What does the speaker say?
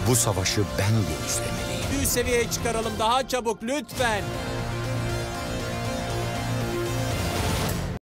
Bu savaşı ben göğüslemeliyim. Üst seviyeye çıkaralım daha çabuk lütfen.